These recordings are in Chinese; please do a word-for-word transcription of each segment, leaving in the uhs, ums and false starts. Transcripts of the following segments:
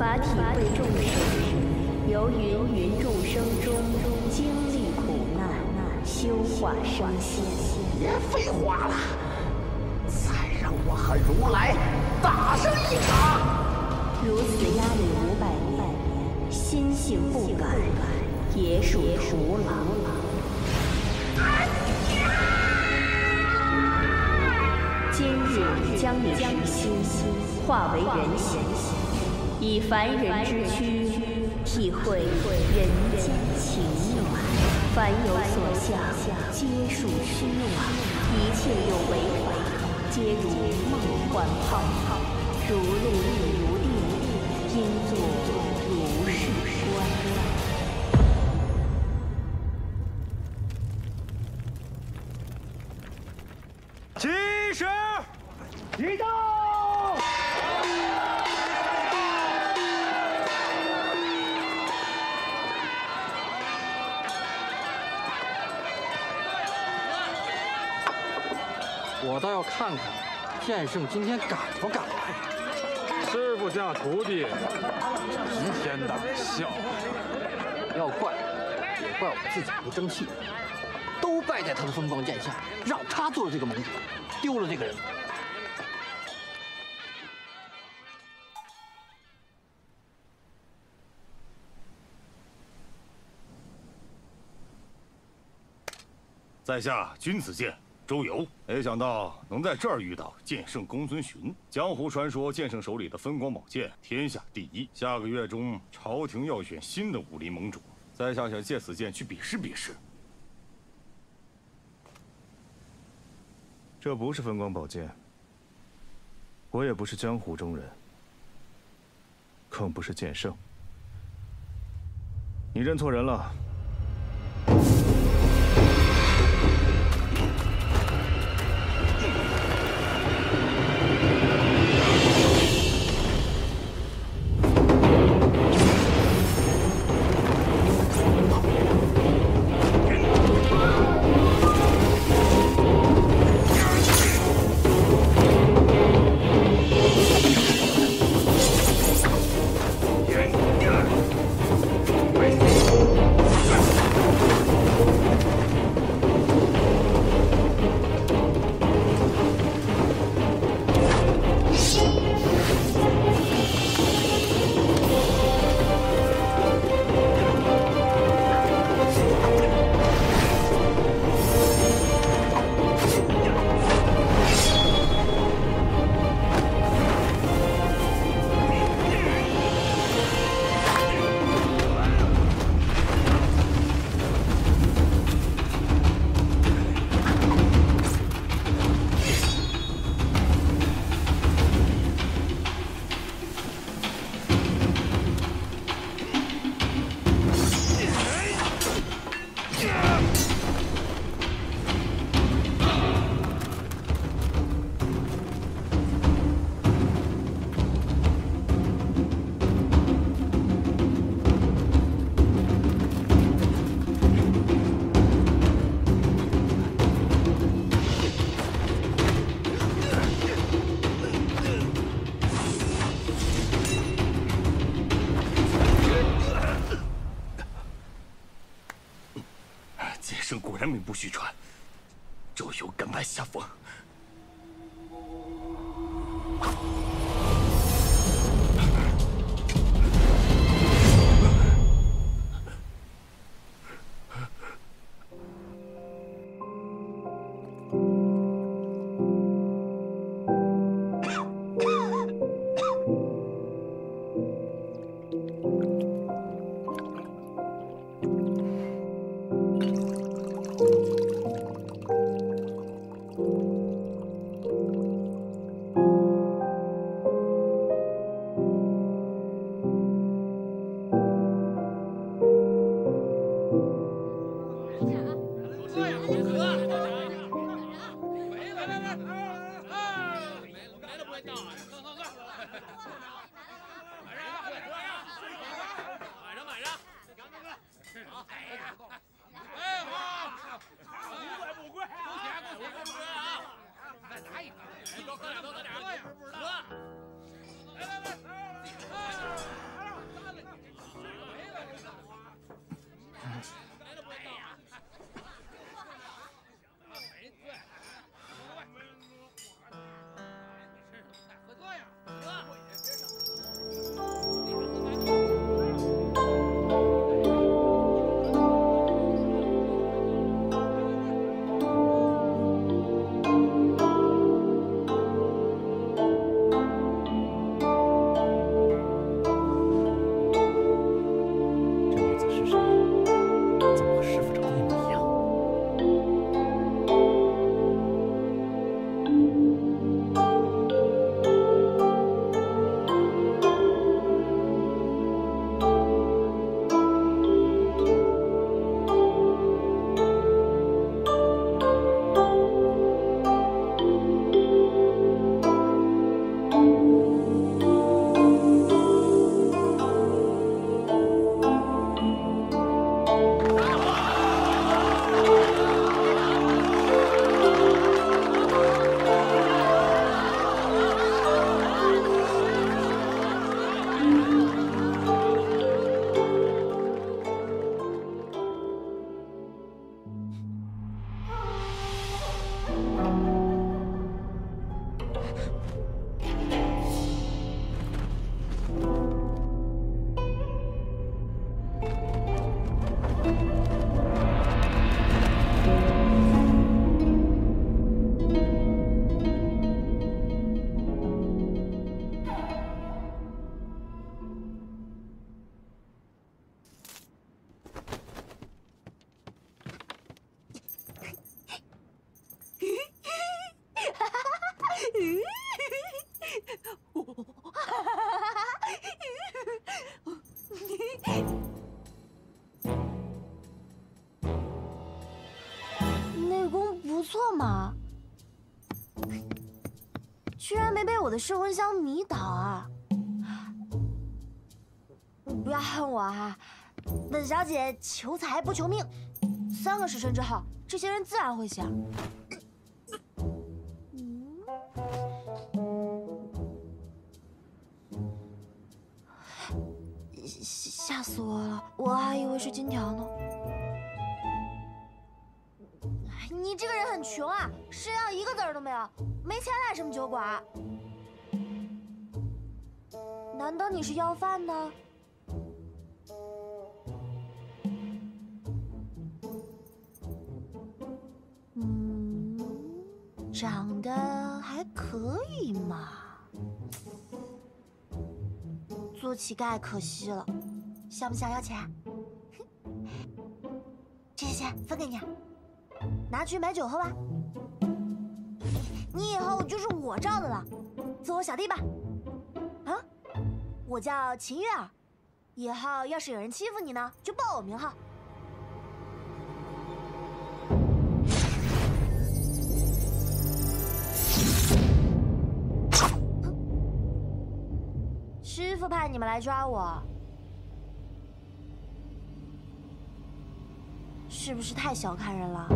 法体会众生，由芸芸众生中经历苦难，修化升仙。 别废话了，再让我和如来打上一场！ 如此压力五百年，心性不改，也属徒劳。今日将你之心化为人形，以凡人之躯体会人间情暖。凡有所向，皆属虚妄；一切有为法，皆如梦幻泡泡，如露亦如电，应作如是观。 起始， 一到。 我倒要看看剑圣今天敢不敢来。 师傅家徒弟，齐天大笑。 要怪也怪我自己不争气，都败在他的风光剑下，让他做了这个盟主，丢了这个人。 在下君子剑周游，没想到能在这儿遇到剑圣公孙寻。江湖传说剑圣手里的分光宝剑天下第一。下个月中，朝廷要选新的武林盟主，在下想借此剑去比试比试。 这不是分光宝剑，我也不是江湖中人，更不是剑圣。你认错人了。 果然名不虚传，周游甘拜下风。 内功不错嘛，居然没被我的摄魂香迷倒啊！不要恨我啊！本小姐求财不求命，三个时辰之后，这些人自然会想。吓死我了！我还以为是金条呢。你这个人很穷啊，身上一个子儿都没有，没钱来什么酒馆？难道你是要饭的？嗯，长得还可以嘛。做乞丐可惜了，想不想要钱？这些钱分给你，拿去买酒喝吧。你以后就是我罩的了，做我小弟吧。啊，我叫秦月儿，以后要是有人欺负你呢，就报我名号。师傅派你们来抓我，是不是太小看人了？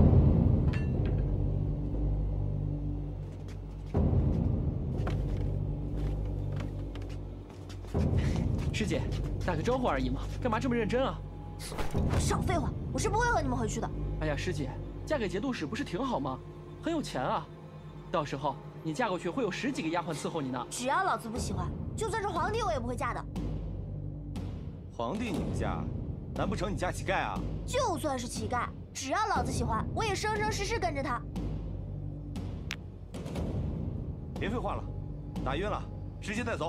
师姐，打个招呼而已嘛，干嘛这么认真啊？ 少废话，我是不会和你们回去的。 哎呀，师姐，嫁给节度使不是挺好吗？很有钱啊，到时候你嫁过去会有十几个丫鬟伺候你呢。 只要老子不喜欢，就算是皇帝我也不会嫁的。 皇帝你不嫁，难不成你嫁乞丐啊？ 就算是乞丐，只要老子喜欢，我也生生世世跟着他。 别废话了，打晕了，直接带走。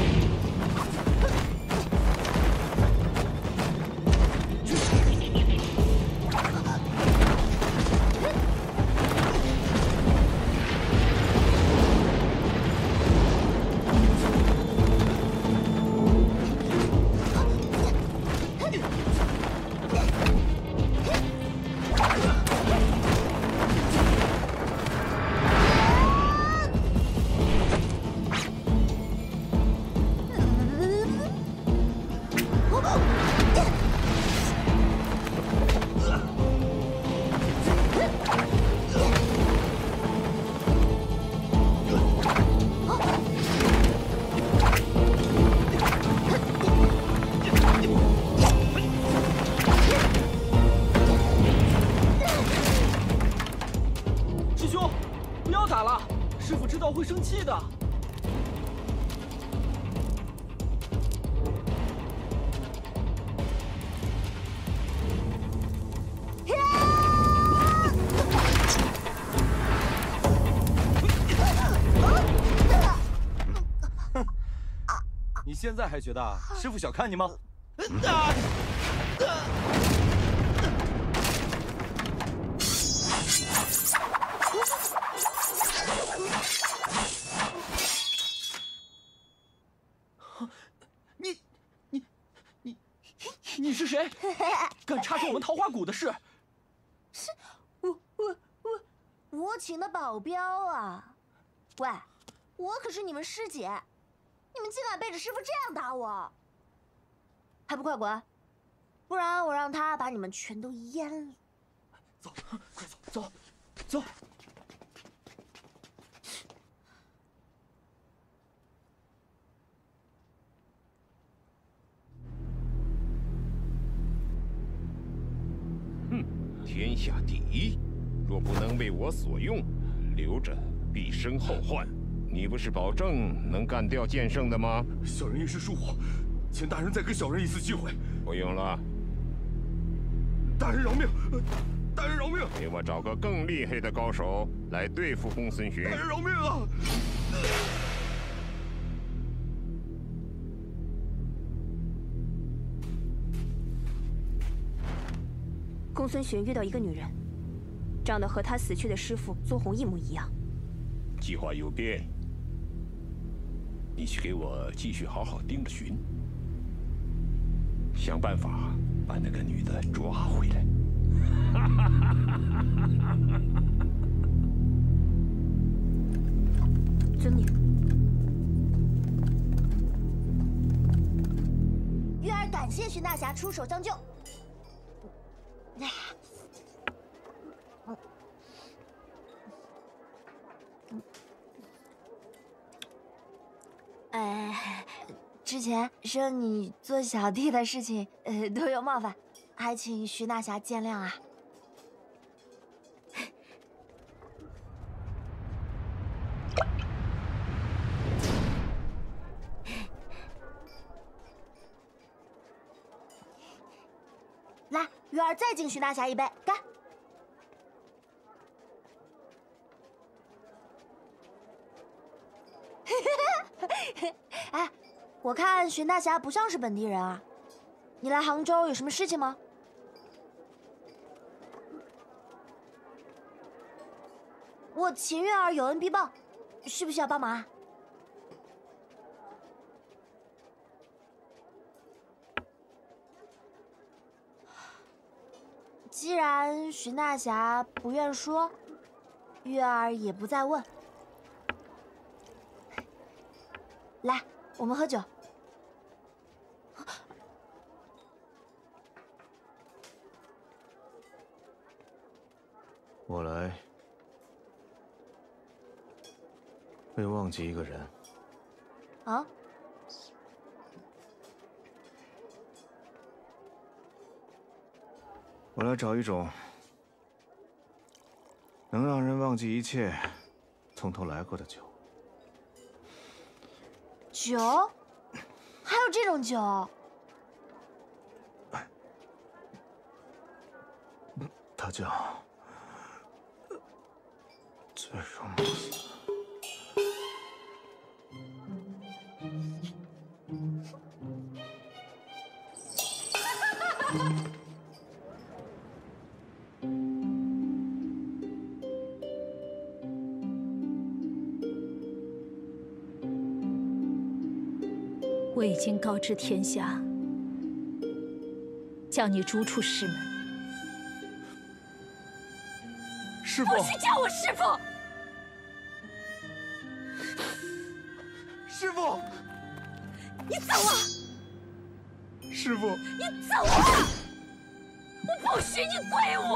会生气的。 你现在还觉得师傅小看你吗？ 你、你、你、你是谁？敢插手我们桃花谷的事？ 是，我我我我请的保镖啊！喂，我可是你们师姐。 你们竟敢背着师傅这样打我，还不快滚！不然我让他把你们全都淹了。 走，快走，走，走。 哼，天下第一，若不能为我所用，留着必生后患。 你不是保证能干掉剑圣的吗？ 小人一时疏忽，请大人再给小人一次机会。 不用了。 大人饶命！大人饶命！ 给我找个更厉害的高手来对付公孙寻。 大人饶命啊！ 公孙寻遇到一个女人，长得和他死去的师父宗弘一模一样。 计划有变。 你去给我继续好好盯着寻， 想办法把那个女的抓回来。 遵命。月儿感谢荀大侠出手相救。哎，之前说你做小弟的事情，呃，都有冒犯，还请徐大侠见谅啊。来，月儿再敬徐大侠一杯，干！哎，我看荀大侠不像是本地人啊，你来杭州有什么事情吗？我秦月儿有恩必报，需不需要帮忙啊？既然荀大侠不愿说，月儿也不再问。来，我们喝酒。 我来为忘记一个人。 啊？ 我来找一种能让人忘记一切、从头来过的酒。 酒？还有这种酒？ 它叫醉生梦死。 我已经告知天下，将你逐出师门。 师父， 不许叫我师父！ 师父， 你走啊！ 师父， 你走啊！我不许你跪我！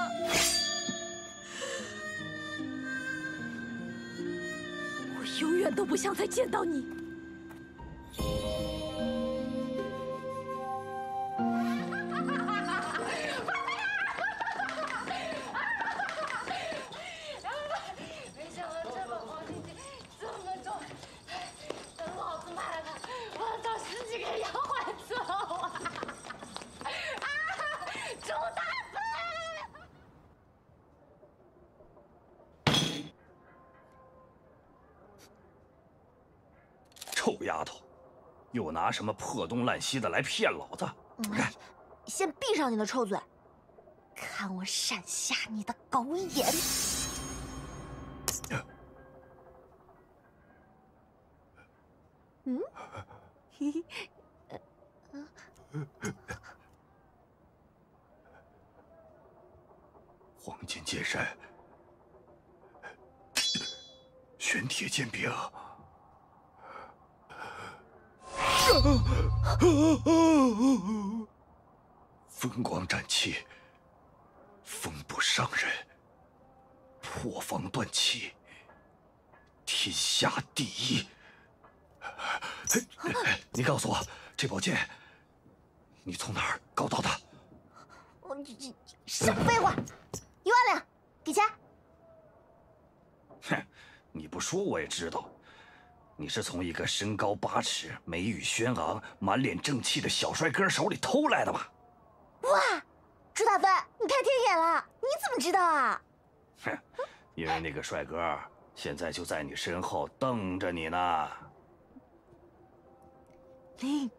我永远都不想再见到你。 臭丫头，又拿什么破东烂西的来骗老子？ 嗯，先闭上你的臭嘴，看我闪瞎你的狗眼！嗯，嘿嘿，嗯。 黄金剑山，玄铁剑柄。风光战气，风不伤人，破防断气，天下第一。你告诉我，这宝剑，你从哪儿搞到的？ 我你你少废话，一万两，给钱。 哼，你不说我也知道。你是从一个身高八尺、眉宇轩昂、满脸正气的小帅哥手里偷来的吧？ 哇，朱大芬，你开天眼了！你怎么知道啊？ 哼，因为那个帅哥现在就在你身后瞪着你呢。 林，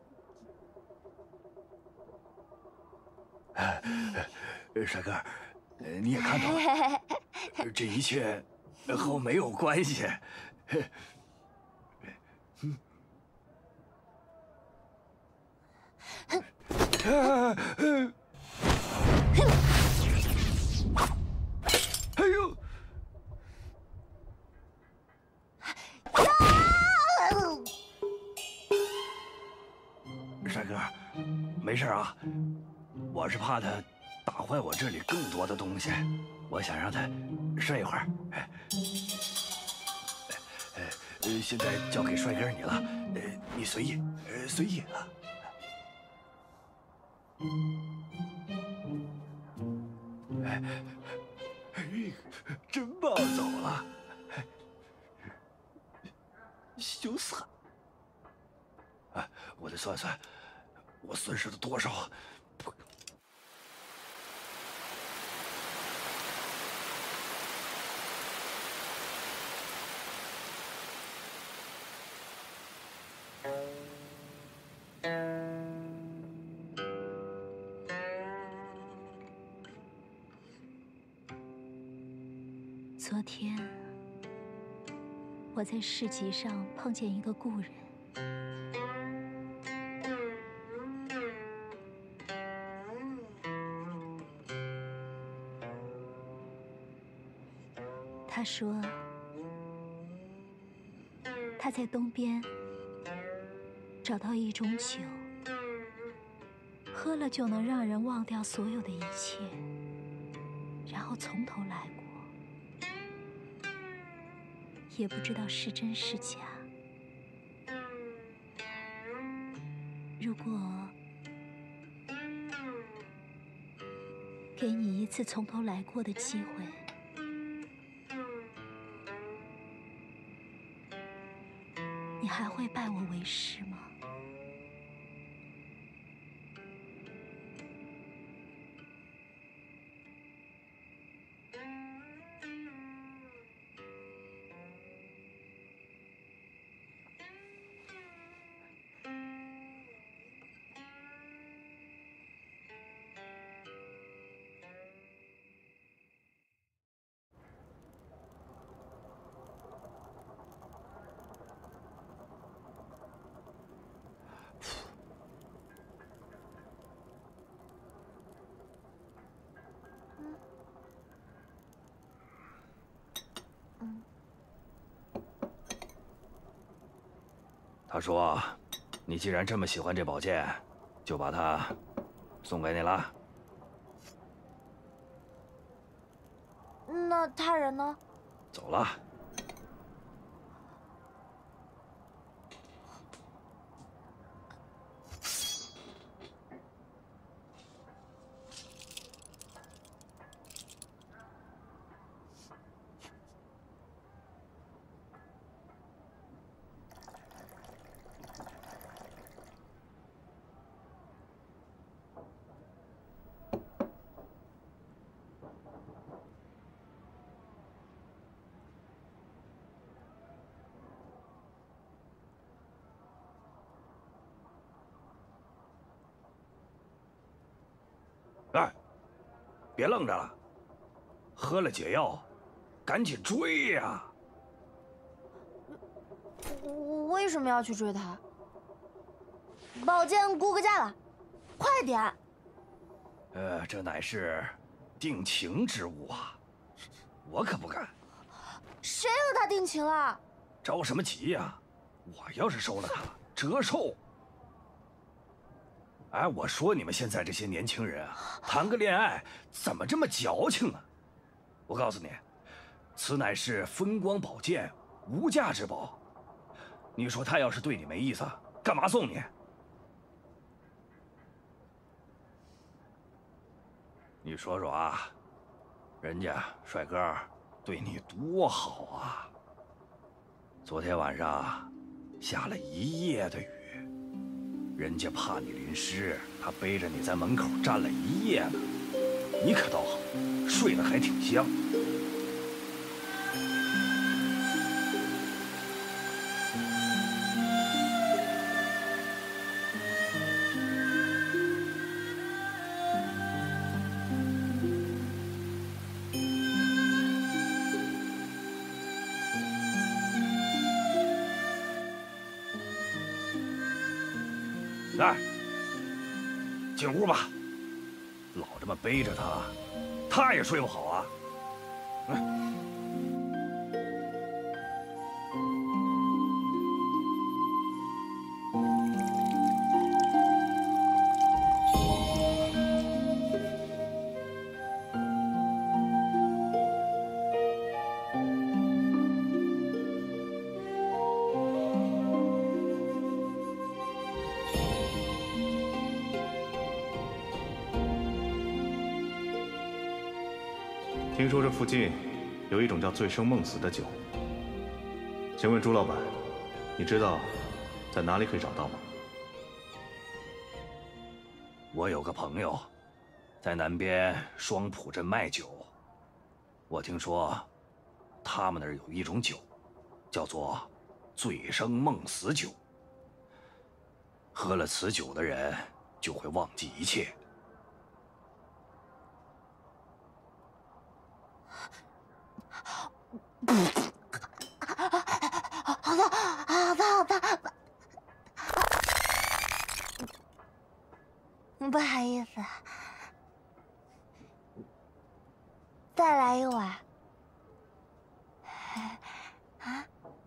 帅哥，你也看到了，这一切和我没有关系。嗯。 哎呦！帅哥，没事啊，我是怕他打坏我这里更多的东西，我想让他睡一会儿。哎，呃，现在交给帅哥你了，呃，你随意，呃，随意啊。哎，哎，真棒，走了，羞死！哎，我得算算，我损失了多少。 昨天，我在市集上碰见一个故人。他说，他在东边找到一种酒，喝了就能让人忘掉所有的一切，然后从头来过。 也不知道是真是假。如果给你一次从头来过的机会，你还会拜我为师吗？ 他说：“你既然这么喜欢这宝剑，就把它送给你了。” 那他人呢？ 走了。哎，别愣着了，喝了解药，赶紧追呀！ 我为什么要去追他？宝剑估个价了，快点！ 呃，这乃是定情之物啊，我可不敢。 谁和他定情了？ 着什么急呀？我要是收了它，折寿。 哎，我说你们现在这些年轻人啊，谈个恋爱怎么这么矫情啊？我告诉你，此乃是风光宝剑，无价之宝。你说他要是对你没意思，干嘛送你？你说说啊，人家帅哥对你多好啊！昨天晚上下了一夜的雨。 人家怕你淋湿，他背着你在门口站了一夜呢。你可倒好，睡得还挺香。来， 进屋吧。老这么背着他，他也睡不好啊。来。 听说这附近有一种叫醉生梦死的酒，请问朱老板，你知道在哪里可以找到吗？ 我有个朋友，在南边双浦镇卖酒。我听说，他们那儿有一种酒，叫做醉生梦死酒。喝了此酒的人，就会忘记一切。 好的，好的，好的。不好意思，再来一碗。啊？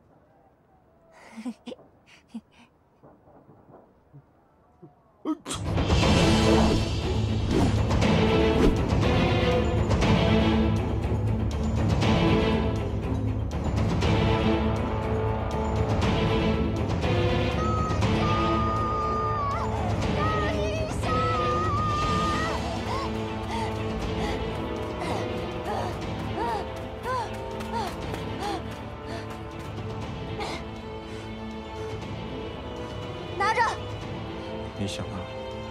拿着。 你想啊？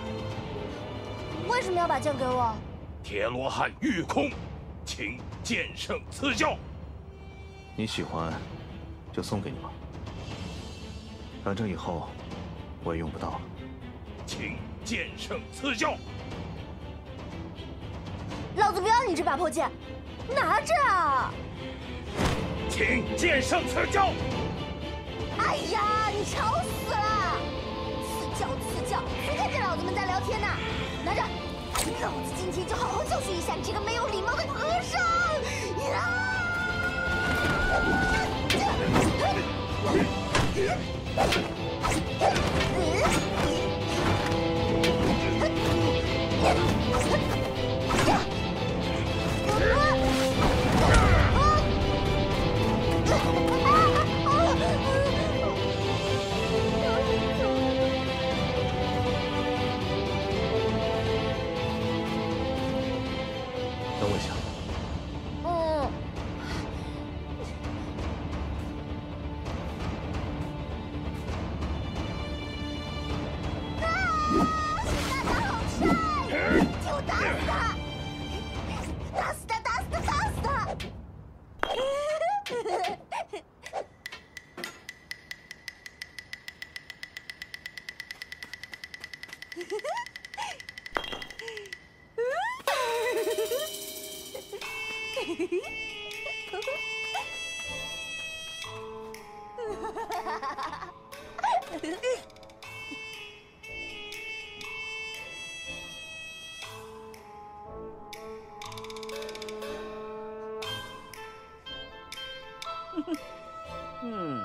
为什么要把剑给我？ 铁罗汉御空，请剑圣赐教。 你喜欢，就送给你吧。反正以后我也用不到了。 请剑圣赐教。 老子不要你这把破剑，拿着啊！ 请剑圣赐教。 哎呀，你吵死了！赐教赐教，谁看见老子们在聊天呢？拿着，老子今天就好好教训一下你这个没有礼貌的和尚！呀！ 等我一下。 嗯。 嗯，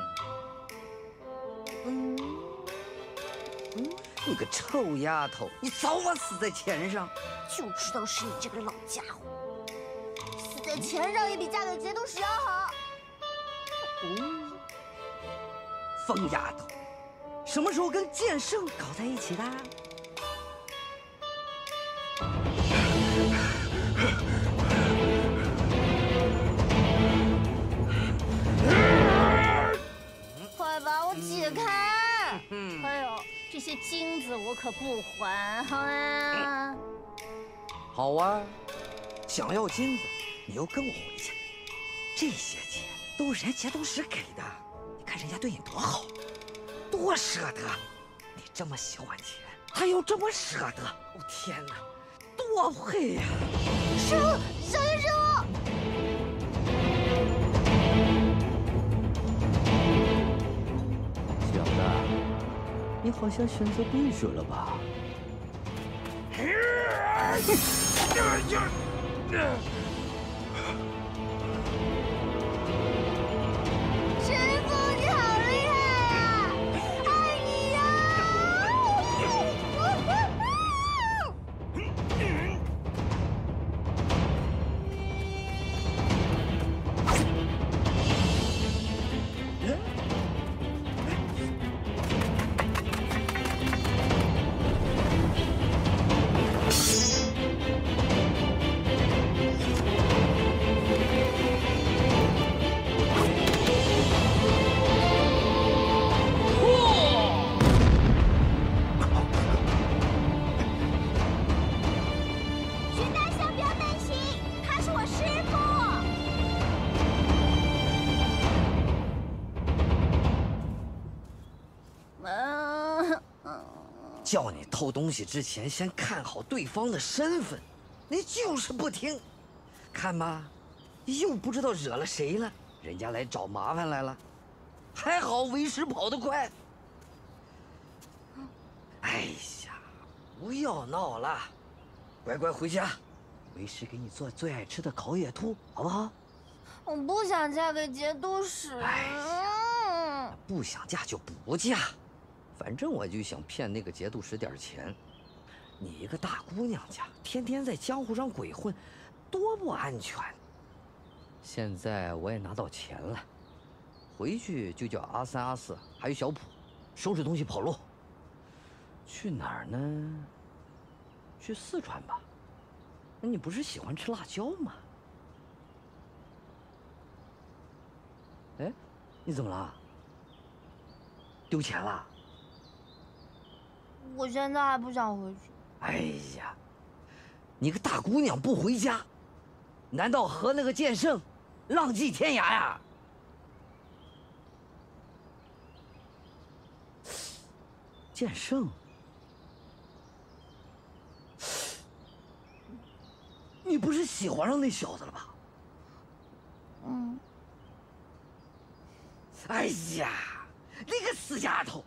嗯，嗯，你个臭丫头，你早晚死在钱上！ 就知道是你这个老家伙，死在钱上也比嫁给节度使要好。 哦，疯丫头，什么时候跟剑圣搞在一起的？ 快把我解开！还有这些金子我可不还，好呀。 好啊，想要金子，你就跟我回去。这些钱都是人家节度使给的，你看人家对你多好，多舍得。你这么喜欢钱，他又这么舍得，我、哦、天哪，多配呀！ 师傅，小心师傅！ 小子，你好像选择对手了吧？ 师傅，你好厉害啊！爱你呀！ 叫你偷东西之前，先看好对方的身份，你就是不听。看吧，又不知道惹了谁了，人家来找麻烦来了。还好为师跑得快。哎呀，不要闹了，乖乖回家，为师给你做最爱吃的烤野兔，好不好？ 我不想嫁给节度使。 哎呀，不想嫁就不嫁。反正我就想骗那个节度使点钱。你一个大姑娘家，天天在江湖上鬼混，多不安全。现在我也拿到钱了，回去就叫阿三、阿四还有小普收拾东西跑路。去哪儿呢？去四川吧。那你不是喜欢吃辣椒吗？哎，你怎么了？丢钱了？ 我现在还不想回去。 哎呀，你个大姑娘不回家，难道和那个剑圣浪迹天涯呀？剑圣，你不是喜欢上那小子了吧？ 嗯。 哎呀，那个死丫头！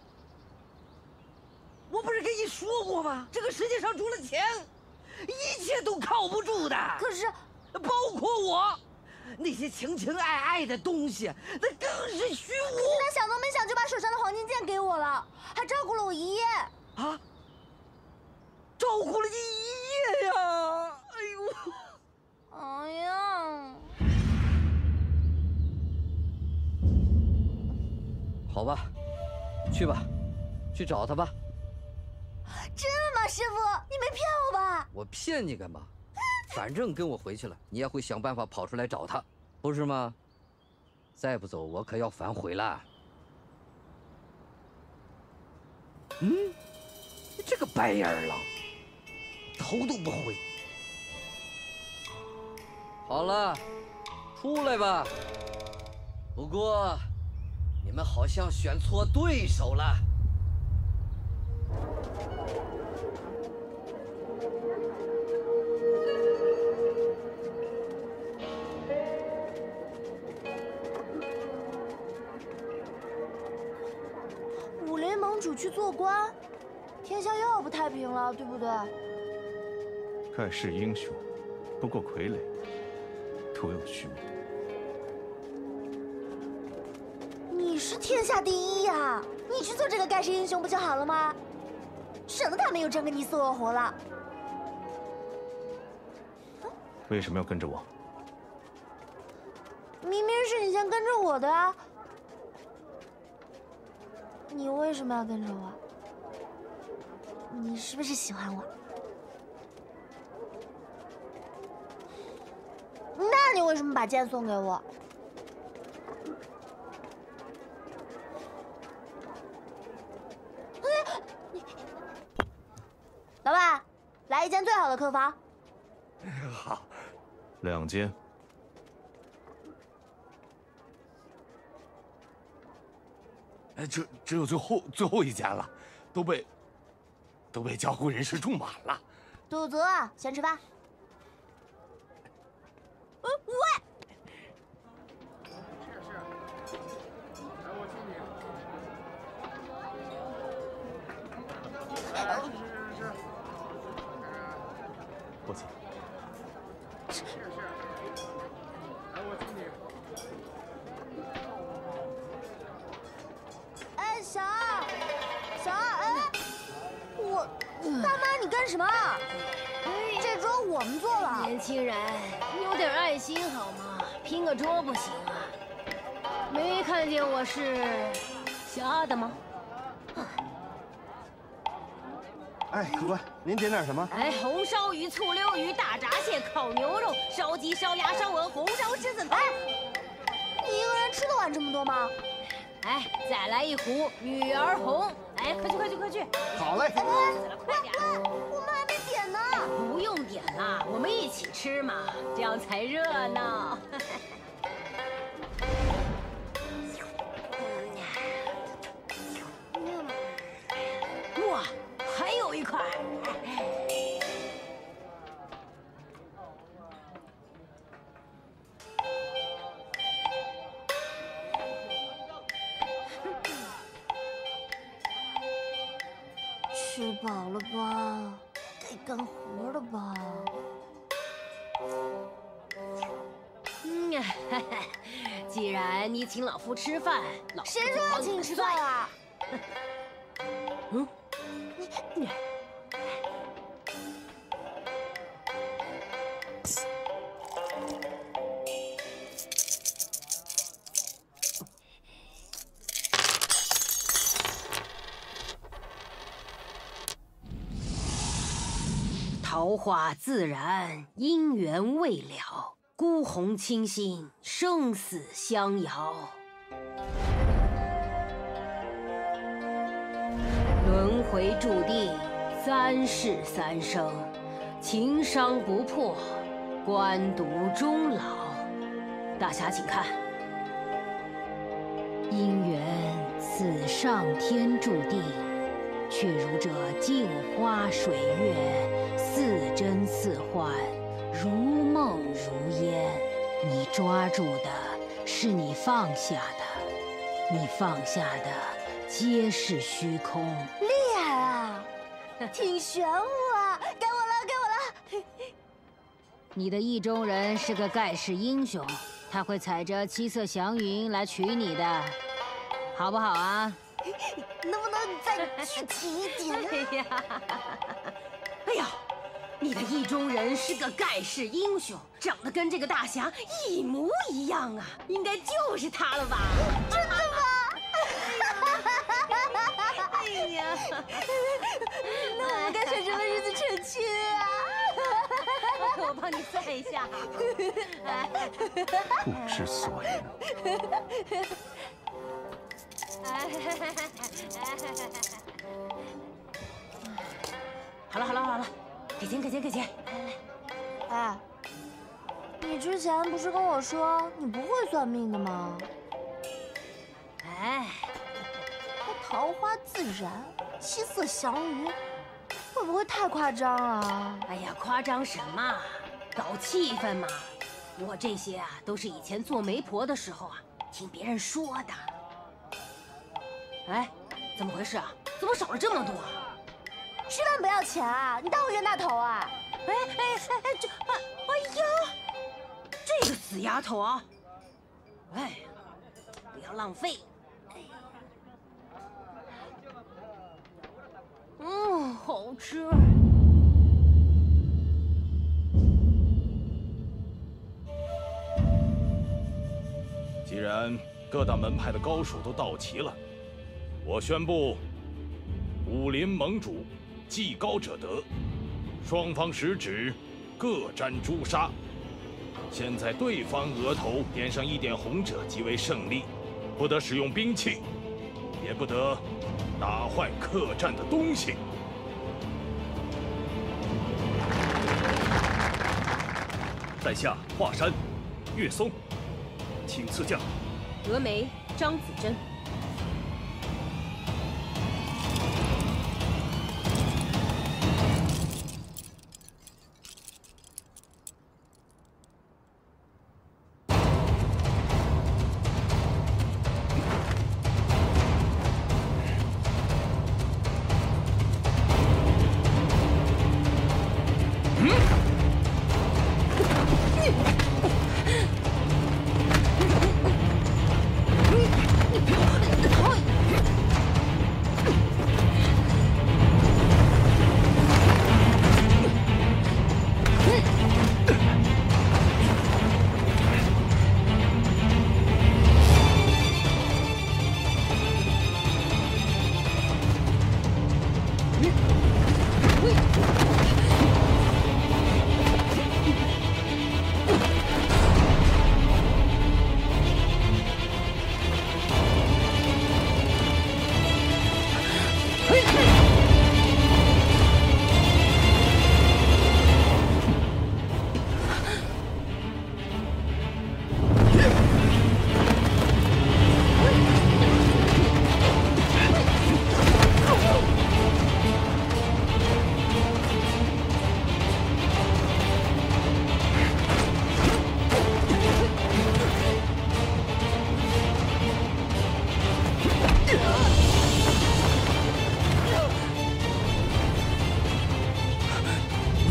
我不是跟你说过吗？这个世界上除了钱，一切都靠不住的。 可是， 包括我，那些情情爱爱的东西，那更是虚无。可是他想都没想就把手上的黄金剑给我了，还照顾了我一夜。 啊？照顾了你一夜呀！哎呦！ 哎呀！ 好吧，去吧，去找他吧。 真的吗，师傅？你没骗我吧？ 我骗你干嘛？反正跟我回去了，你也会想办法跑出来找他，不是吗？再不走，我可要反悔了。嗯，这个白眼狼，头都不回。好了，出来吧。不过，你们好像选错对手了。 武雷盟主去做官，天下又要不太平了，对不对？ 盖世英雄，不过傀儡，徒有虚名。 你是天下第一呀！你去做这个盖世英雄不就好了吗？省得他们又争个你死我活了。 为什么要跟着我？ 明明是你先跟着我的啊！你为什么要跟着我？你是不是喜欢我？那你为什么把剑送给我？老板，来一间最好的客房。 好，两间。 哎，只只有最后最后一间了，都被都被江湖人士住满了。 肚子饿，先吃饭。呃，喂。 是是，来我请你。来，是是是是。 抱歉。 哎，小二，小二，哎，我大妈，你干什么？这桌我们坐了。 年轻人，有点爱心好吗？拼个桌不行啊？没看见我是小二的吗？ 哎，客官，您点点什么？ 哎，红烧鱼、醋溜鱼、大闸蟹、烤牛肉、烧鸡、烧鸭、烧鹅、红烧狮子头。 哎，你一个人吃得完这么多吗？ 哎，再来一壶女儿红。哎，快去快去快去！ 好嘞。 哎， 快点！ 我们还没点呢。 不用点了，我们一起吃嘛，这样才热闹。哇！ 还有一块， 吃饱了吧？该干活了吧？ 嗯，既然你请老夫吃饭，老夫谁说要请你吃饭啊？ 嗯。 你桃花自然，姻缘未了，孤鸿清心，生死相遥。 轮回注定，三世三生，情伤不破，官渡终老。大侠请看，姻缘似上天注定，却如这镜花水月，似真似幻，如梦如烟。你抓住的是你放下的，你放下的。 皆是虚空， 厉害啊，挺玄乎啊！该我了，该我了。 你的意中人是个盖世英雄，他会踩着七色祥云来娶你的，好不好啊？ 能不能再具体一点呢？ 哎呀，哎呀，你的意中人是个盖世英雄，长得跟这个大侠一模一样啊，应该就是他了吧？ 真的吗？ 哎呀， 那我们该选什么日子成亲啊？ 我帮你算一下。 不知所云。 好了好了好了，给钱给钱给钱！来来来， 哎，你之前不是跟我说你不会算命的吗？ 哎。 桃花自然，七色祥云，会不会太夸张啊？ 哎呀，夸张什么？搞气氛嘛。我这些啊，都是以前做媒婆的时候啊，听别人说的。哎，怎么回事啊？怎么少了这么多啊？ 吃饭不要钱啊？你当我冤大头啊？ 哎哎哎哎，这，哎哎呀，这个死丫头啊！哎，不要浪费。 嗯，好吃。 既然各大门派的高手都到齐了，我宣布，武林盟主技高者得，双方食指各沾朱砂，先在对方额头点上一点红者即为胜利，不得使用兵器，也不得。 打坏客栈的东西。 在下华山，岳松，请赐教。 峨眉张子珍。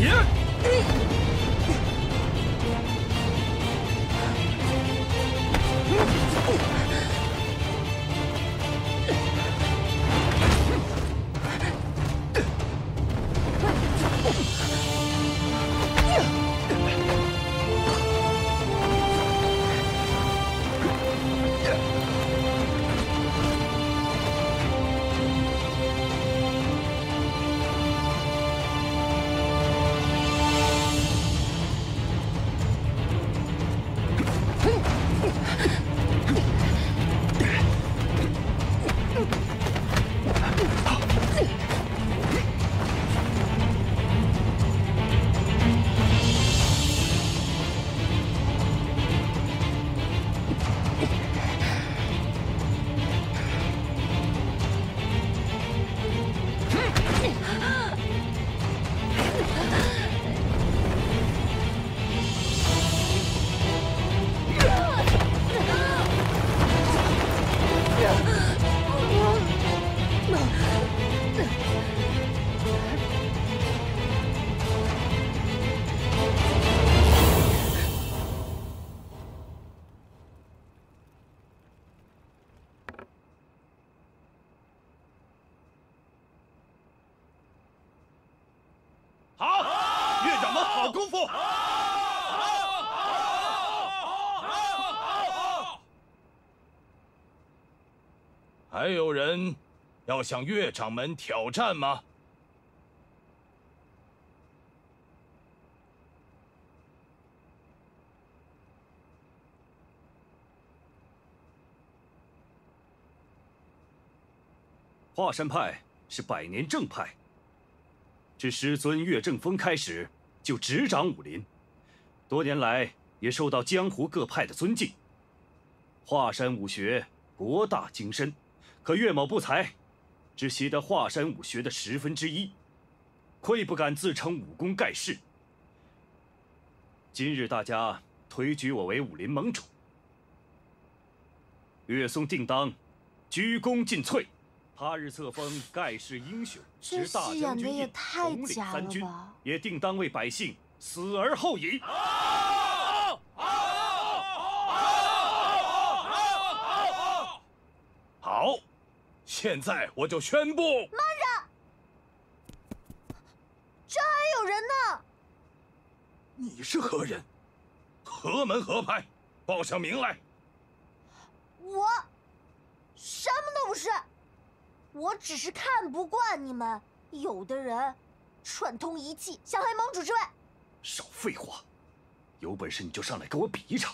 还有人要向岳掌门挑战吗？ 华山派是百年正派，自师尊岳正风开始就执掌武林，多年来也受到江湖各派的尊敬。华山武学博大精深，可岳某不才，只习得华山武学的十分之一，愧不敢自称武功盖世。今日大家推举我为武林盟主，岳嵩定当鞠躬尽瘁。他日册封盖世英雄， 这执大戏演的将军印， 也太统领假三军， 了吧！ 也定当为百姓死而后已。 好，现在我就宣布。 慢着，这还有人呢！ 你是何人？何门何派？报上名来。 我什么都不是，我只是看不惯你们有的人串通一气，想黑盟主之位。 少废话，有本事你就上来跟我比一场。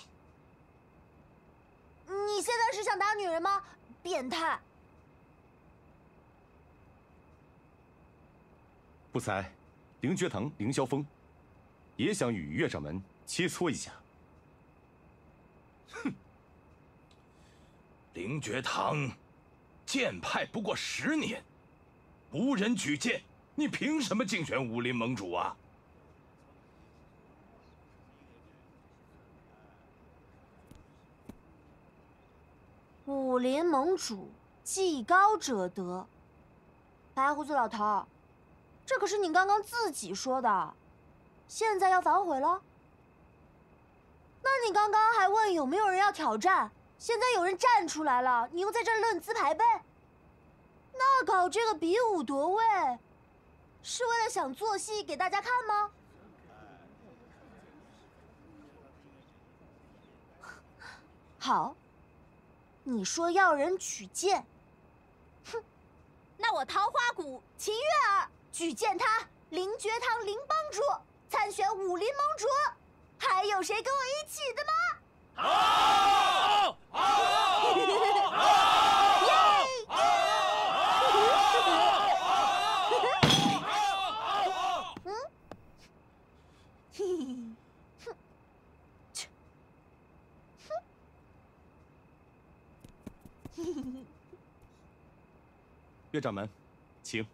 你现在是想打女人吗？变态！ 不才，凌绝堂凌霄峰也想与岳掌门切磋一下。哼，凌绝堂剑派不过十年，无人举荐，你凭什么竞选武林盟主啊？ 武林盟主，技高者得。白胡子老头，这可是你刚刚自己说的，现在要反悔了？那你刚刚还问有没有人要挑战，现在有人站出来了，你又在这儿论资排辈？那搞这个比武夺位，是为了想做戏给大家看吗？好。你说要人举荐，哼，那我桃花谷秦月儿举荐他凌绝堂凌帮主参选武林盟主，还有谁跟我一起的吗？好，好，嗯，嘿嘿。 岳掌门，请。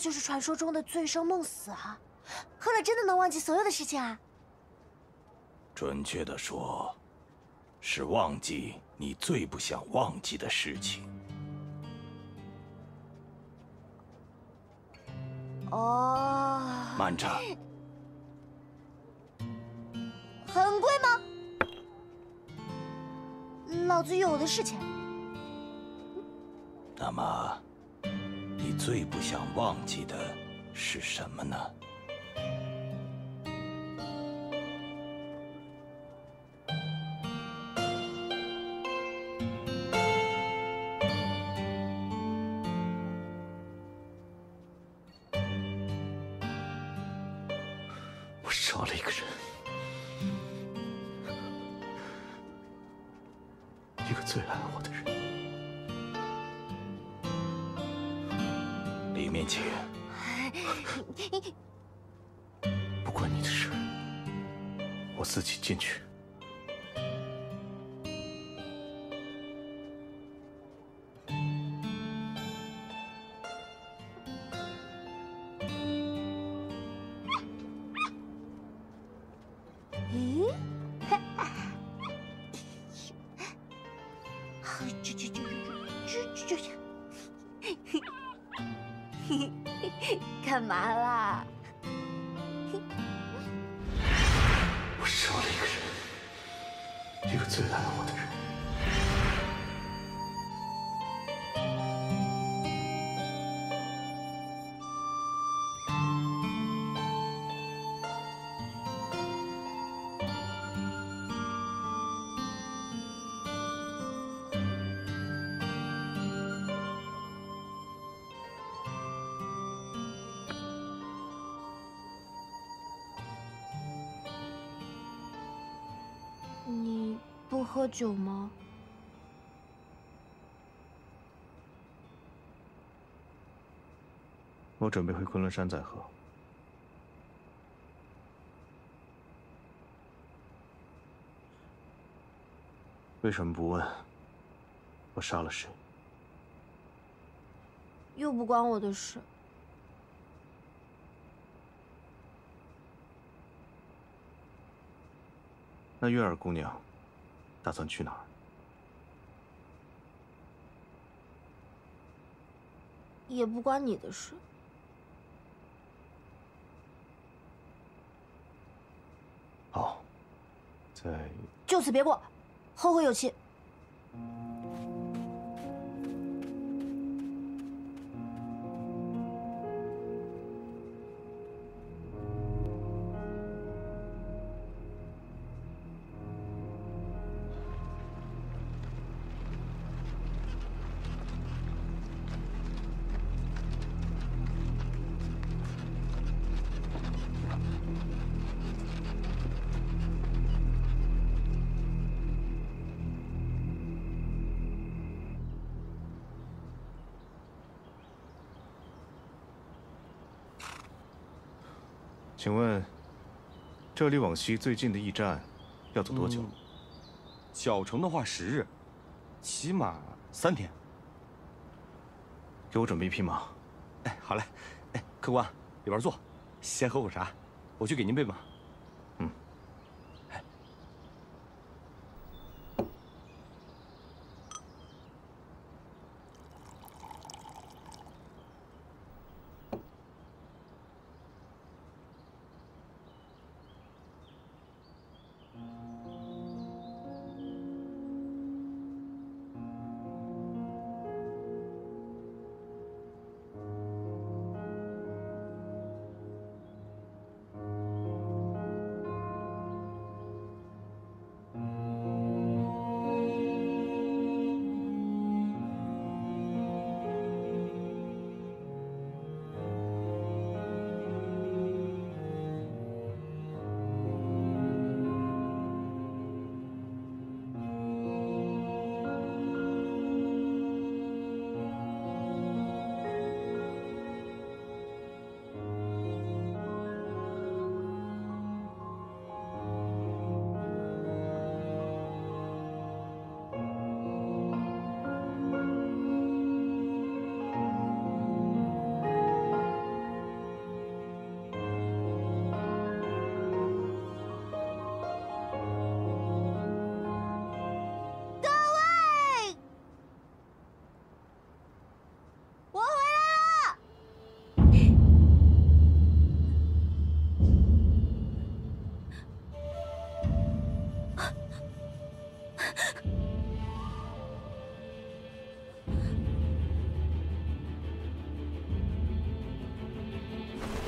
就是传说中的醉生梦死啊！喝了真的能忘记所有的事情啊？ 准确的说，是忘记你最不想忘记的事情。 哦。 慢着。 很贵吗？老子有的是钱。 那么，你最不想忘记的是什么呢？ 我杀了一个人，一个最爱我的人。 里面请。 不关你的事，我自己进去。 咦？这这这这这这。干嘛啦？ 我杀了一个人，一个最爱我的人。 你不喝酒吗？ 我准备回昆仑山再喝。为什么不问我杀了谁？ 又不关我的事。 那月儿姑娘打算去哪儿？ 也不关你的事。 好，在就此别过，后会有期。 请问，这里往西最近的驿站要走多久？ 嗯、小城的话十日，起码三天。 给我准备一匹马。 哎，好嘞。哎，客官，里边坐，先喝口茶，我去给您备马。 嗯。 哎。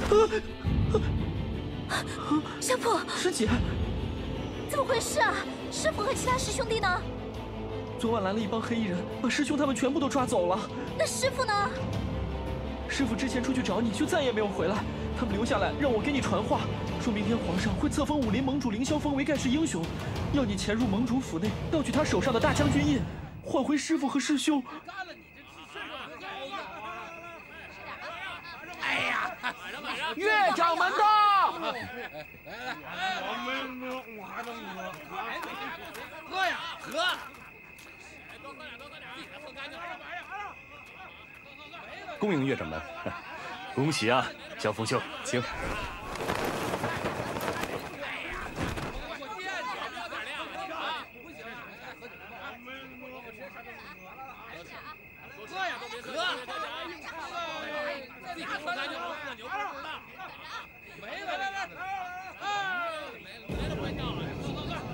相婆， 师姐， 怎么回事啊？师傅和其他师兄弟呢？ 昨晚来了一帮黑衣人，把师兄他们全部都抓走了。 那师傅呢？ 师傅之前出去找你，就再也没有回来。他们留下来让我给你传话，说明天皇上会册封武林盟主凌霄峰为盖世英雄，要你潜入盟主府内，盗取他手上的大将军印，换回师傅和师兄。 哎呀， 岳掌门到！ 我们我还能喝呀喝！ 恭迎岳掌门，恭喜啊，小福兄，请。 喝呀，都别喝！自己喝干净了，喝牛不知道。没了，来来来，哎，没了，不会掉了，喝喝喝。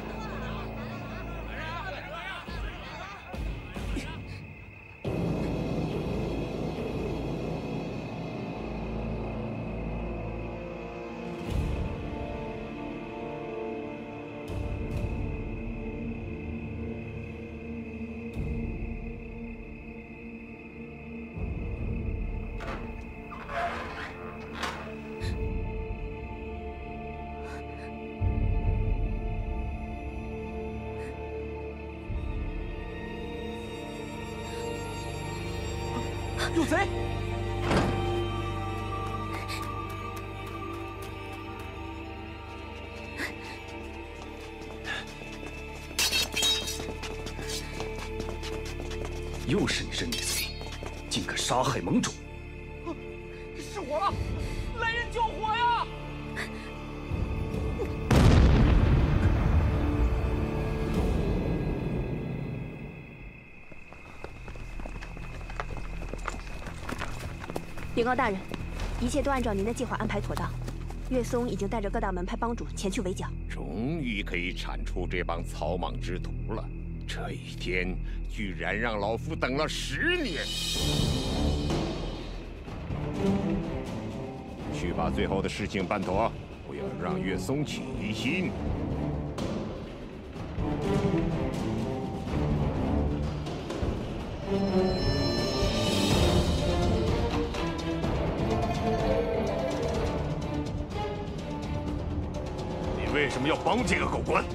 有贼！ 又是你这女贼，竟敢杀害盟主！ 失火了，来人救火呀！ 禀告大人，一切都按照您的计划安排妥当。岳松已经带着各大门派帮主前去围剿， 终于可以铲除这帮草莽之徒了。这一天居然让老夫等了十年。去把最后的事情办妥，不要让岳松起疑心。 为什么要帮这个狗官？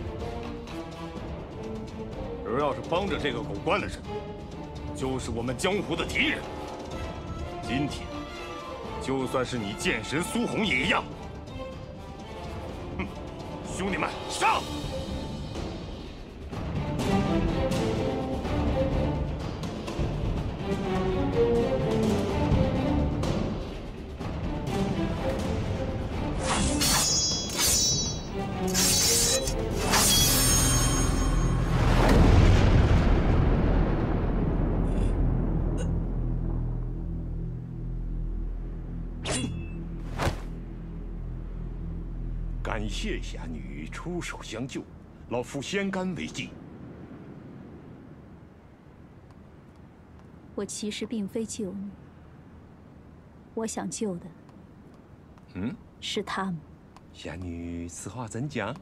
而要是帮着这个狗官的人，就是我们江湖的敌人。今天，就算是你剑神苏红也一样。哼，兄弟们，上！ 感谢侠女出手相救，老夫先干为敬。 我其实并非救你，我想救的， 嗯， 是他们。 侠女，此话怎讲？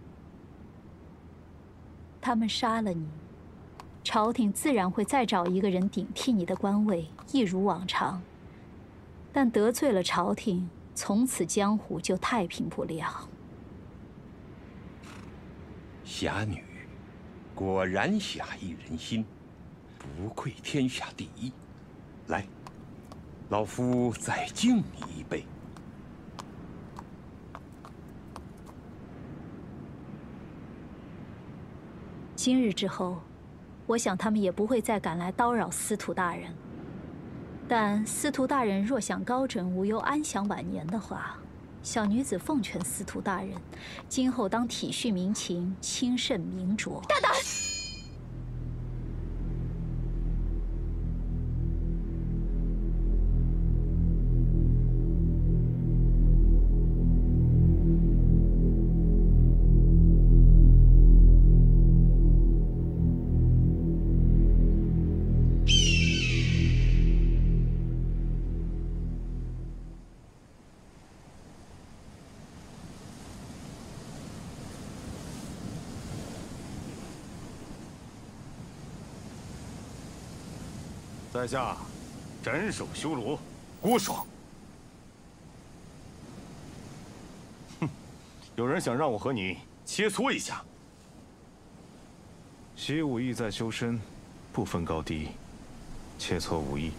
他们杀了你，朝廷自然会再找一个人顶替你的官位，一如往常。但得罪了朝廷，从此江湖就太平不了。 侠女，果然侠义仁心，不愧天下第一。来，老夫再敬你一杯。 今日之后，我想他们也不会再敢来叨扰司徒大人。但司徒大人若想高枕无忧、安享晚年的话，小女子奉劝司徒大人，今后当体恤民情，轻慎明浊。 大胆！ 在下斩首修罗郭爽。哼，有人想让我和你切磋一下。 习武艺在修身，不分高低，切磋武艺。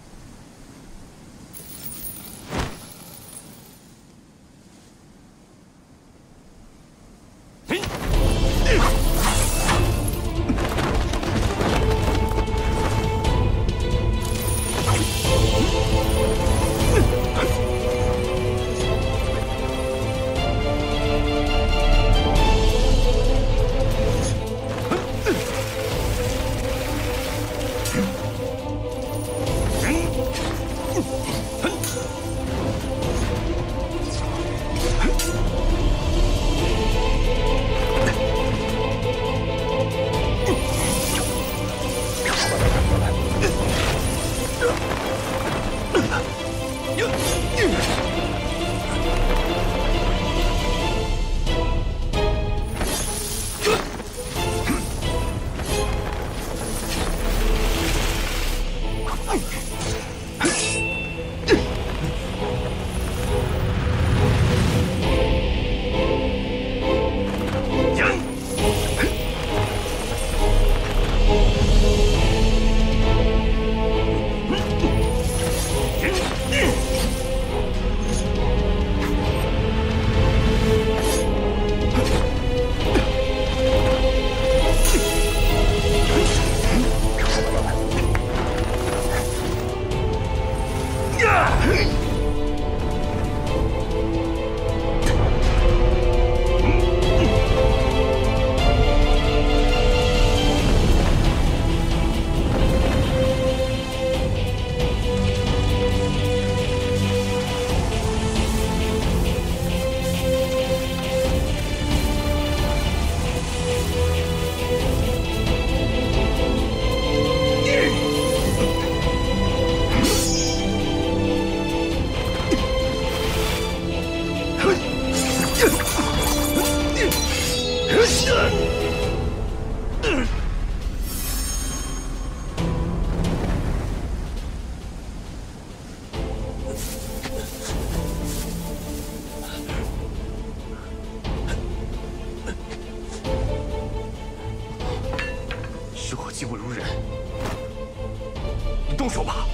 许我技不如人，你动手吧。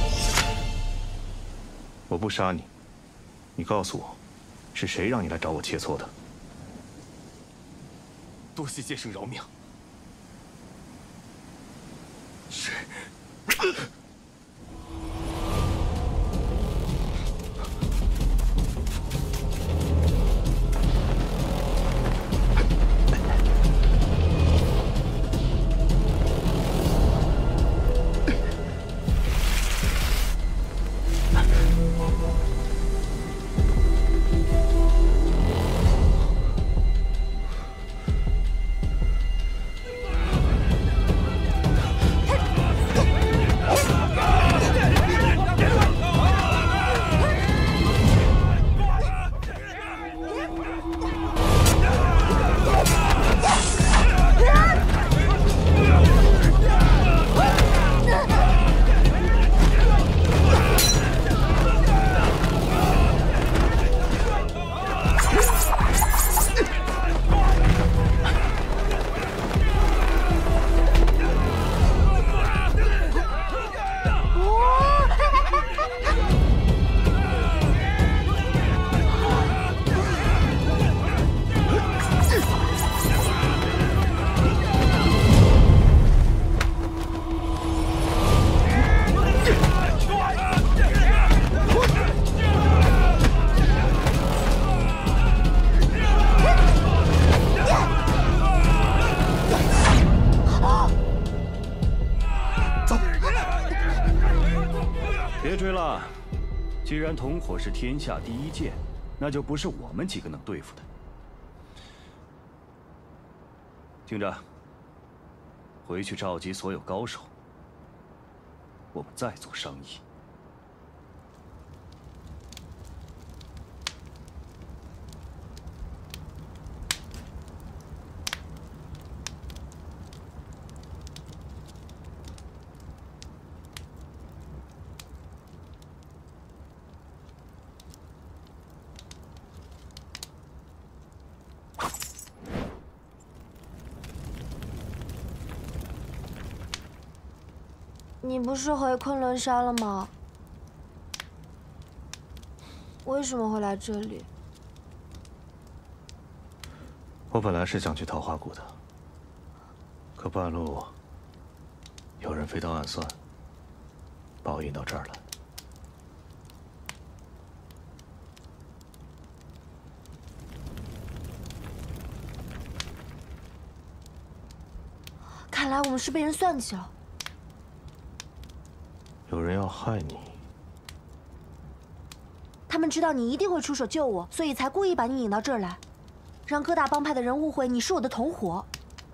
我不杀你，你告诉我，是谁让你来找我切磋的？ 多谢剑圣饶命。是。 别追了，既然同伙是天下第一剑，那就不是我们几个能对付的。听着，回去召集所有高手，我们再做商议。 你不是回昆仑山了吗？为什么会来这里？ 我本来是想去桃花谷的，可半路有人非当暗算，把我引到这儿来。 看来我们是被人算计了。 有人要害你， 他们知道你一定会出手救我，所以才故意把你引到这儿来，让各大帮派的人误会你是我的同伙。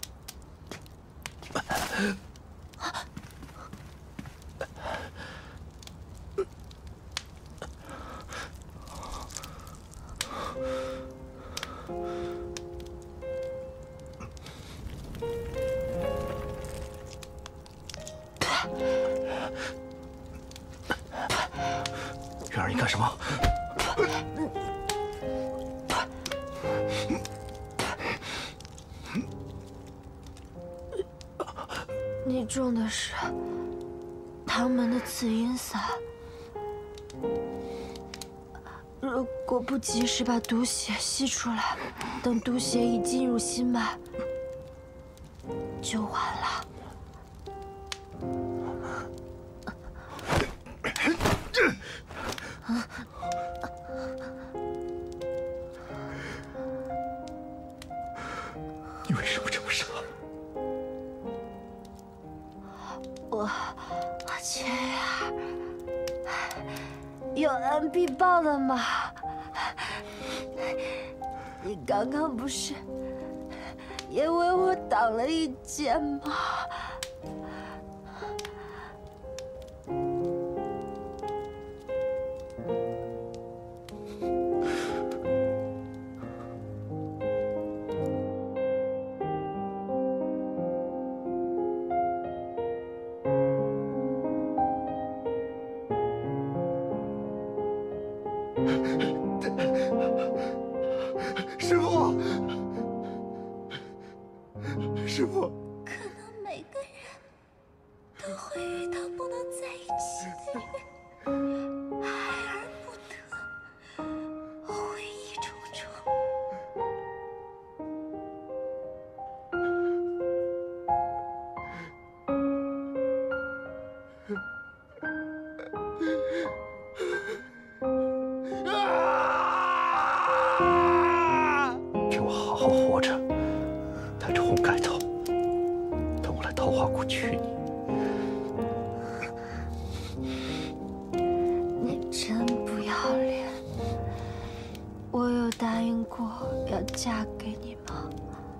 月儿，你干什么？ 你种的是唐门的紫阴伞，如果不及时把毒血吸出来，等毒血已进入心脉，就晚了。 你为什么这么傻？ 我千儿有恩必报的嘛。你刚刚不是也为我挡了一剑吗？ 师傅，师傅， 可能每个人都会遇到不能在一起的人，爱而不得，回忆重重。 给我好好活着，带着红盖头，等我来桃花谷娶你。 你真不要脸！我有答应过要嫁给你吗？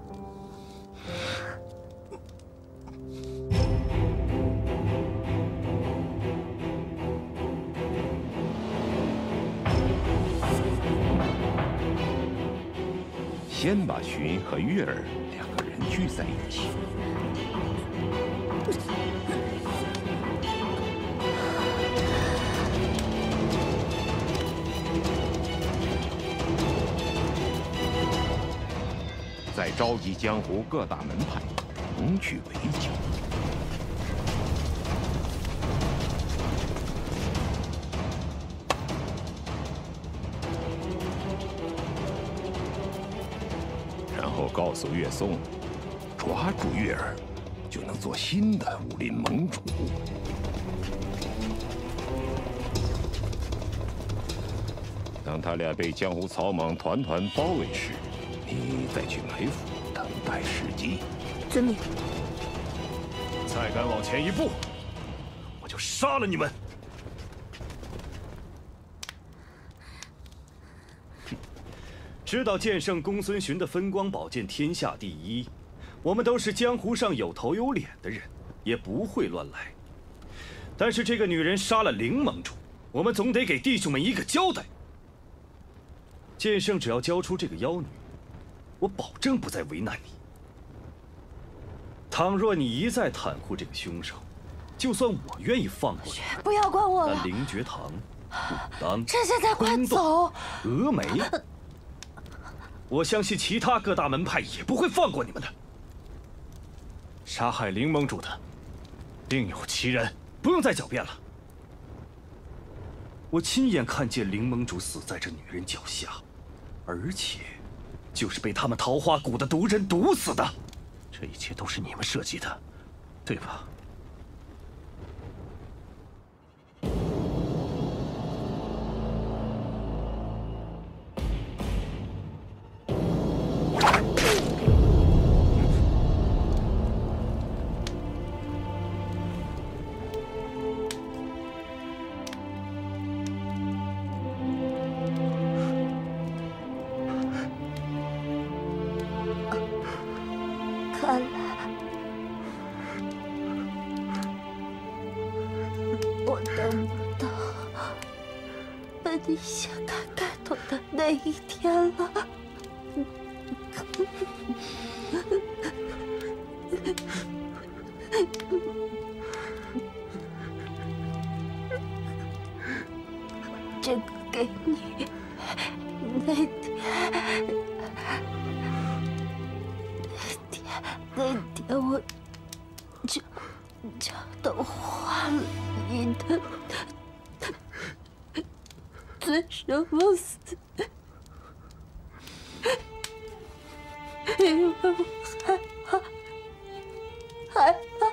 先把寻和月儿两个人聚在一起。再召集江湖各大门派，同去围剿。 然后告诉岳松，抓住月儿，就能做新的武林盟主。当他俩被江湖草莽团团包围时，你再去埋伏，等待时机。 遵命。 再敢往前一步，我就杀了你们！ 知道剑圣公孙寻的分光宝剑天下第一，我们都是江湖上有头有脸的人，也不会乱来。但是这个女人杀了凌盟主，我们总得给弟兄们一个交代。剑圣只要交出这个妖女，我保证不再为难你。倘若你一再袒护这个凶手，就算我愿意放过你， 不要管我了。 但灵觉堂、武当、 这现在快走！ 峨眉。 我相信其他各大门派也不会放过你们的。 杀害凌盟主的，另有其人。 不用再狡辩了。我亲眼看见林盟主死在这女人脚下，而且就是被他们桃花谷的毒人毒死的。 这一切都是你们设计的，对吧？ 看来我等不到把你掀开盖头的那一天了。这个给你，那天。 那天我就就都换了你的醉生梦死，因为我害怕，害怕，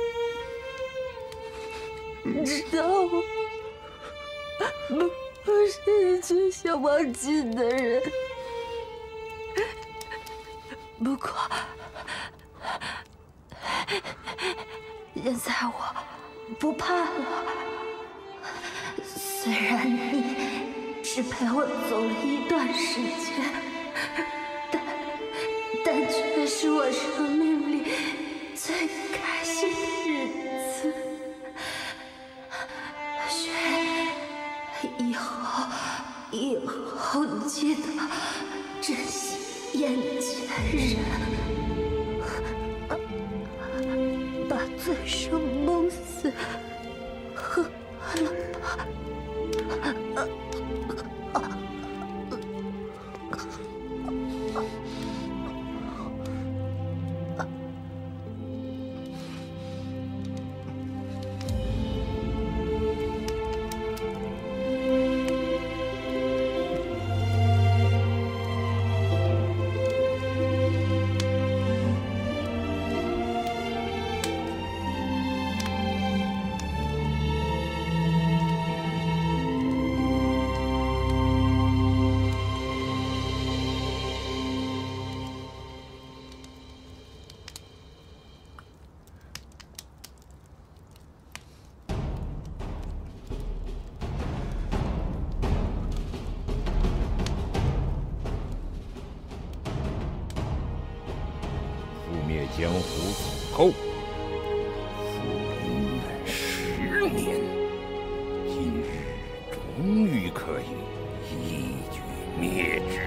你知道我不不是一直想忘记的人，不过。 现在我不怕了，虽然你只陪我走了一段时间，但但却是我生命里最开心的日子。雪，以后以后记得珍惜眼前人。 把醉生梦死喝了吧。 江湖死后，复临十年，今日终于可以一举灭之。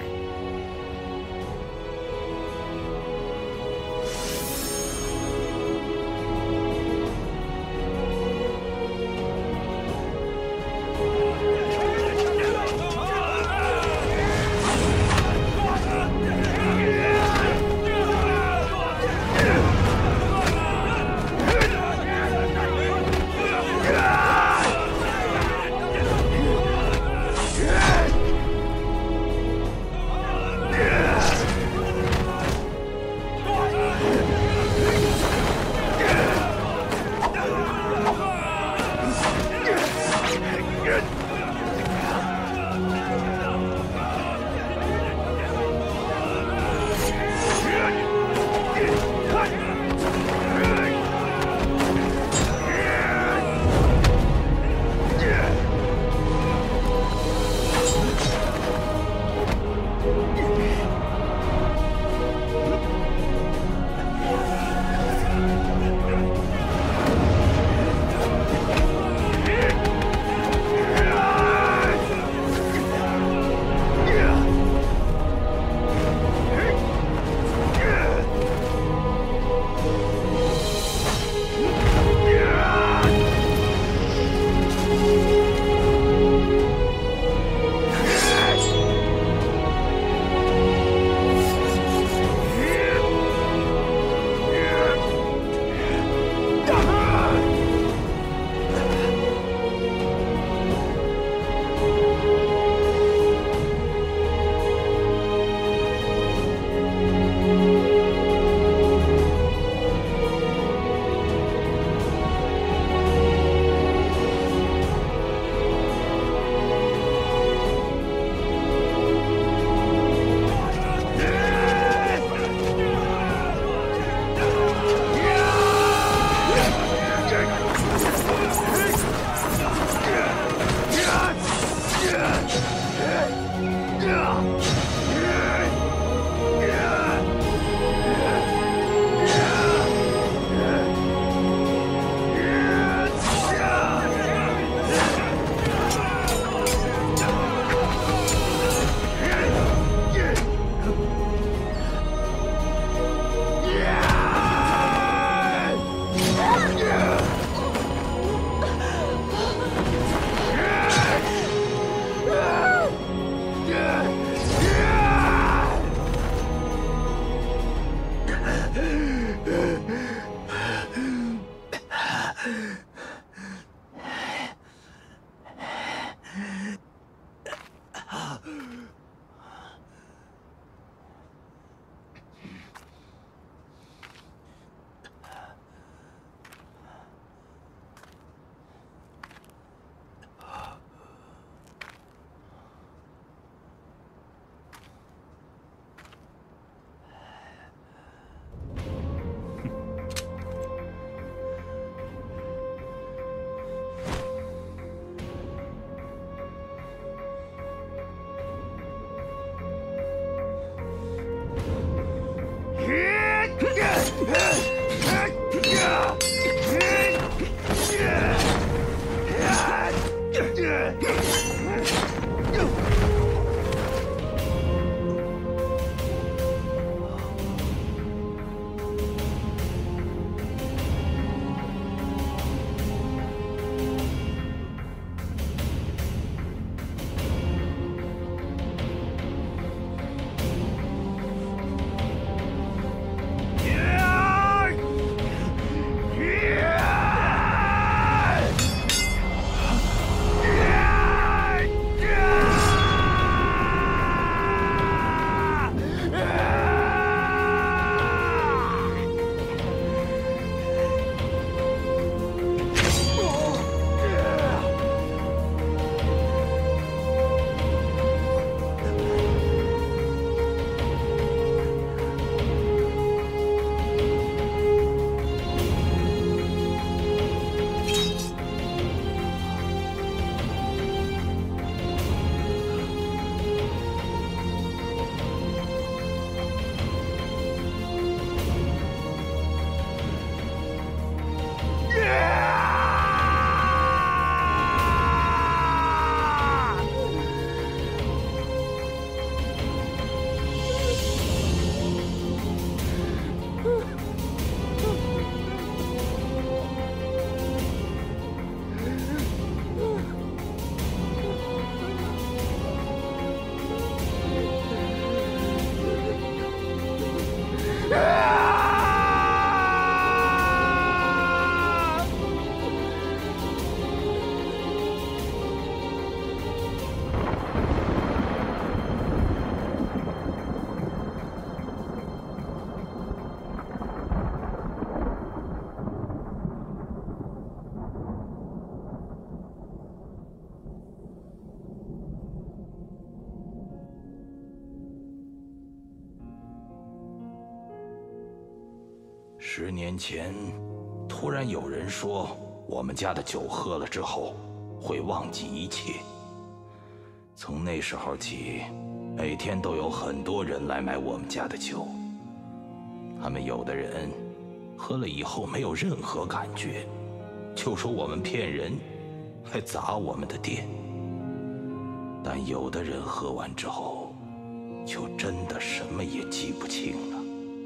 十年前，突然有人说我们家的酒喝了之后会忘记一切。从那时候起，每天都有很多人来买我们家的酒。他们有的人喝了以后没有任何感觉，就说我们骗人，还砸我们的店。但有的人喝完之后，就真的什么也记不清了。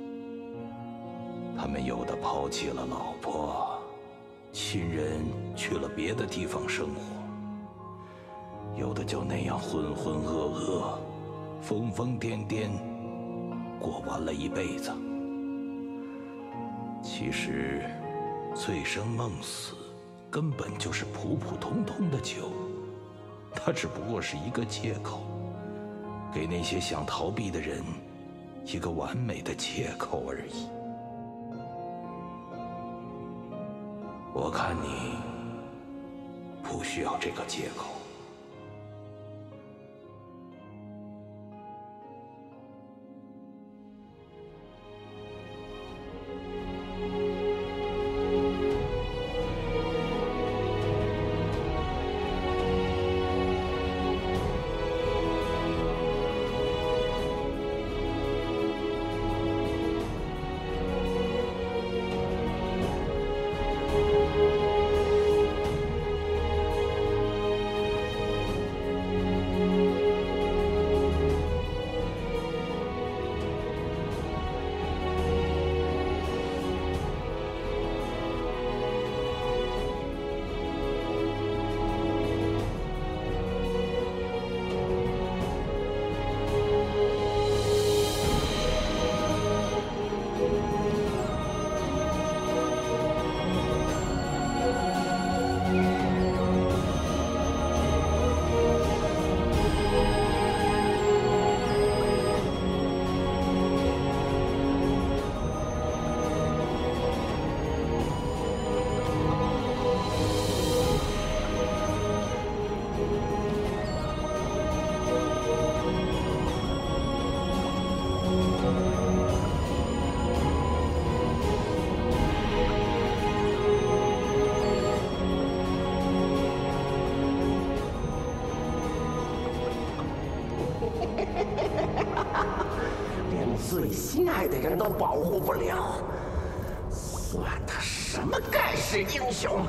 他们有的抛弃了老婆，亲人去了别的地方生活，有的就那样浑浑噩噩、疯疯癫癫，过完了一辈子。其实，醉生梦死根本就是普普通通的酒，它只不过是一个借口，给那些想逃避的人一个完美的借口而已。我看你不需要这个借口。 最心爱的人都保护不了，算他什么盖世英雄？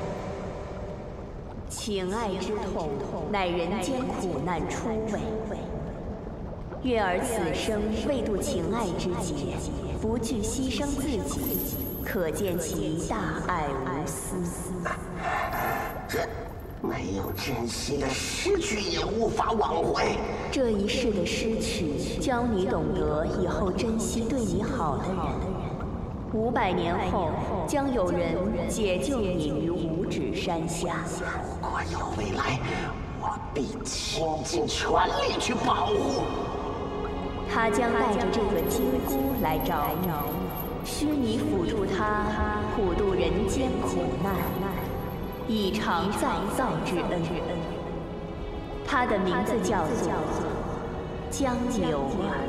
情爱之痛，乃人间苦难初味。月儿此生为渡情爱之劫，不惧牺牲自己，可见其大爱无私。 这没有珍惜的失去也无法挽回。 这一世的失去，教你懂得以后珍惜对你好的人。五百年后，将有人解救你于五指山下。 如果有未来，我必倾尽全力去保护。 他将带着这个金箍来找你，需你辅助他普渡人间苦难，以偿再造之恩。他的名字叫做江流儿。